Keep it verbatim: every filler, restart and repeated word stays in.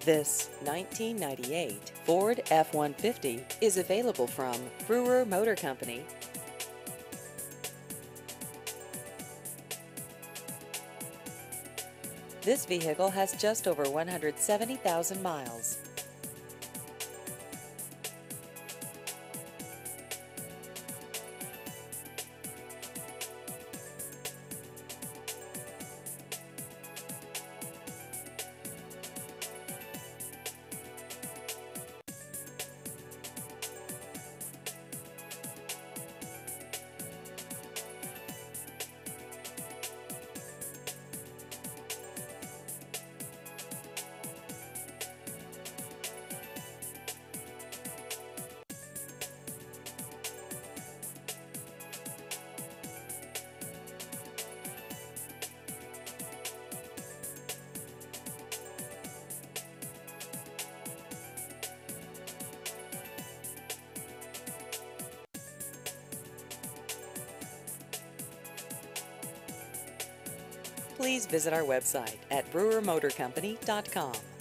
This nineteen ninety-eight Ford F one fifty is available from Brewer Motor Company. This vehicle has just over one hundred seventy thousand miles. Please visit our website at brewer motor company dot com.